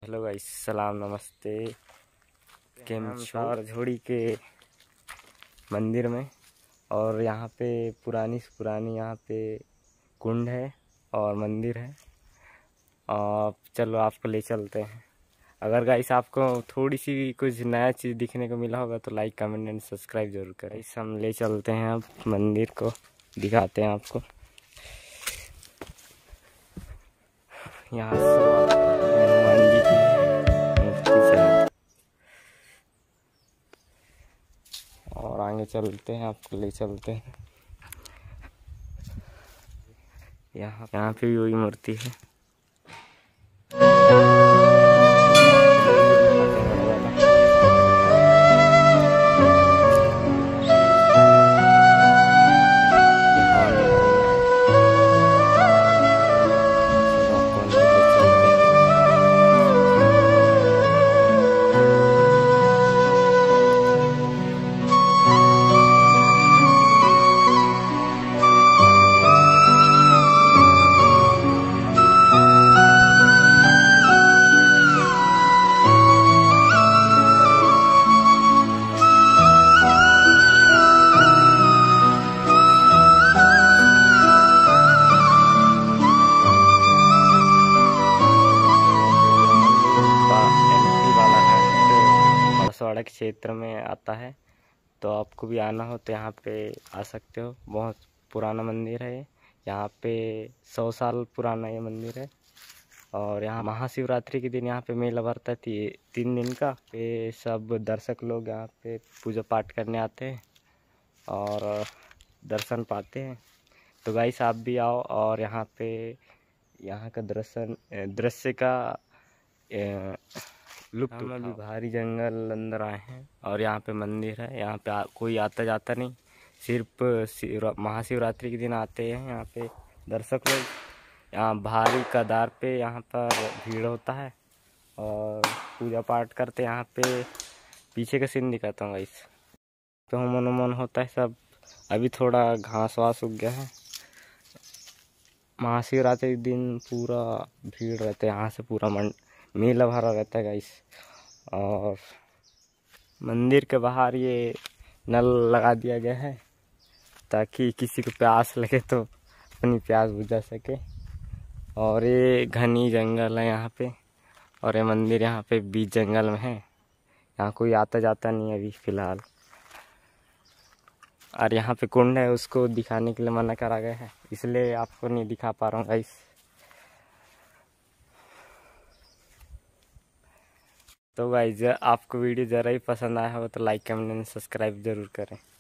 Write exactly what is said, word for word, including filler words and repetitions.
Hello guys, सलाम नमस्ते। केम और झोड़ी के मंदिर में, और यहाँ पे पुरानी से पुरानी यहाँ पे कुंड है और मंदिर है। और चलो आपको ले चलते हैं। अगर गाइस आपको थोड़ी सी भी कुछ नया चीज़ दिखने को मिला होगा तो लाइक कमेंट एंड सब्सक्राइब जरूर करें। इस हम ले चलते हैं, अब मंदिर को दिखाते हैं आपको। यहाँ से हनुमान जी की मूर्ति है और आगे चलते हैं, आपको ले चलते हैं। यहाँ यहाँ पे भी वही मूर्ति है। बांसवाड़ा के क्षेत्र में आता है, तो आपको भी आना हो तो यहाँ पे आ सकते हो। बहुत पुराना मंदिर है ये। यहाँ पे सौ साल पुराना ये मंदिर है। और यहाँ महाशिवरात्रि के दिन यहाँ पे मेला भरता थी तीन दिन का। पे सब दर्शक लोग यहाँ पे पूजा पाठ करने आते हैं और दर्शन पाते हैं। तो गाइस आप भी आओ और यहाँ पे यहाँ का दर्शन दृश्य का लुप्त हम अभी भारी जंगल अंदर आए हैं और यहाँ पे मंदिर है। यहाँ पे आ, कोई आता जाता नहीं, सिर्फ महाशिवरात्रि के दिन आते हैं यहाँ पे दर्शक लोग। यहाँ भारी कतार पे यहाँ पर भीड़ होता है और पूजा पाठ करते हैं। यहाँ पे पीछे का सीन दिखाता हूँ गाइस। तो हवन उमन होता है सब। अभी थोड़ा घास वास उग गया है। महाशिवरात्रि के दिन पूरा भीड़ रहता है, यहाँ से पूरा मन मेला भरा रहता है गाइस। और मंदिर के बाहर ये नल लगा दिया गया है ताकि किसी को प्यास लगे तो अपनी प्यास बुझा सके। और ये घनी जंगल है यहाँ पे, और ये मंदिर यहाँ पे बीच जंगल में है। यहाँ कोई आता जाता नहीं है अभी फ़िलहाल। और यहाँ पे कुंड है, उसको दिखाने के लिए मना करा गया है, इसलिए आपको नहीं दिखा पा रहा हूँ गाइस। तो गाइस आपको वीडियो ज़रा ही पसंद आया हो तो लाइक कमेंट एंड सब्सक्राइब ज़रूर करें।